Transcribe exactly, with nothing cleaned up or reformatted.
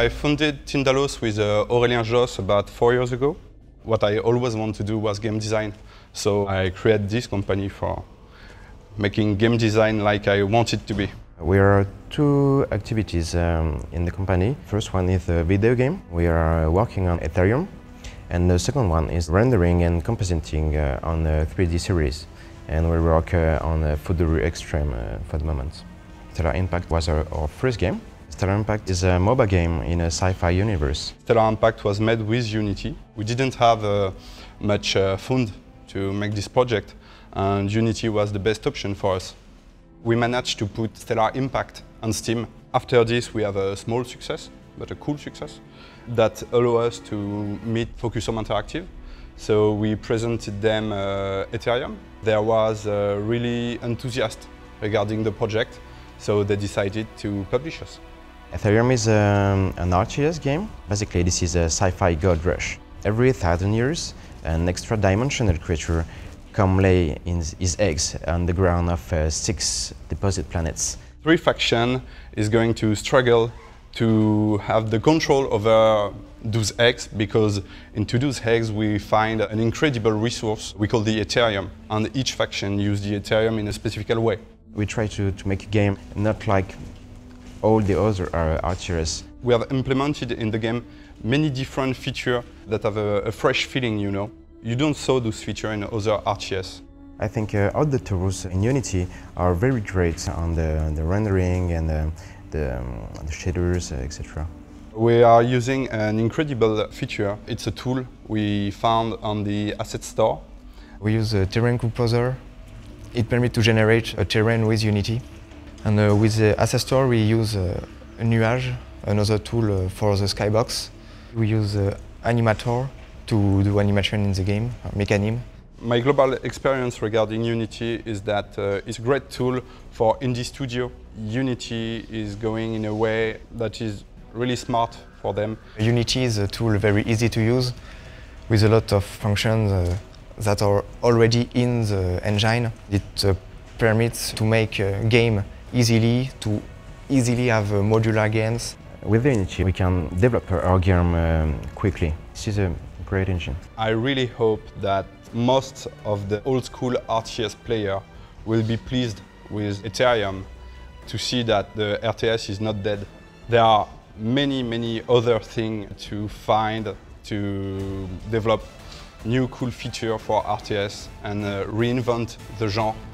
I founded Tindalos with uh, Aurélien Josse about four years ago. What I always wanted to do was game design. So I created this company for making game design like I want it to be. We are two activities um, in the company. First one is a video game. We are working on Ethereum. And the second one is rendering and compositing uh, on a three D series. And we work uh, on uh, Food Extreme uh, for the moment. Stellar Impact was our, our first game. Stellar Impact is a mobile game in a sci-fi universe. Stellar Impact was made with Unity. We didn't have uh, much uh, fund to make this project, and Unity was the best option for us. We managed to put Stellar Impact on Steam. After this, we have a small success, but a cool success, that allows us to meet Focus Home Interactive. So we presented them uh, Ethereum. There was uh, really enthusiastic regarding the project, so they decided to publish us. Ethereum is um, an R T S game. Basically, this is a sci-fi gold rush. Every thousand years, an extra-dimensional creature come lay in his eggs on the ground of uh, six deposit planets. Three faction is going to struggle to have the control over those eggs, because into those eggs we find an incredible resource we call the Ethereum, and each faction uses the Ethereum in a specific way. We try to, to make a game not like all the other uh, R T S. We have implemented in the game many different features that have a, a fresh feeling, you know. You don't saw those features in other R T S. I think uh, all the tools in Unity are very great on the, the rendering and the, the, um, the shaders, uh, et cetera. We are using an incredible feature. It's a tool we found on the asset store. We use a terrain composer. It permits to generate a terrain with Unity. And uh, with the asset store, we use uh, a Nuage, another tool uh, for the skybox. We use uh, Animator to do animation in the game, uh, Mechanim. My global experience regarding Unity is that uh, it's a great tool for indie studio. Unity is going in a way that is really smart for them. Unity is a tool very easy to use, with a lot of functions uh, that are already in the engine. It uh, permits to make a game easily, to easily have uh, modular games. With Unity, we can develop our game um, quickly. This is a great engine. I really hope that most of the old school R T S players will be pleased with Ethereum to see that the R T S is not dead. There are many, many other things to find, to develop new cool features for R T S and uh, reinvent the genre.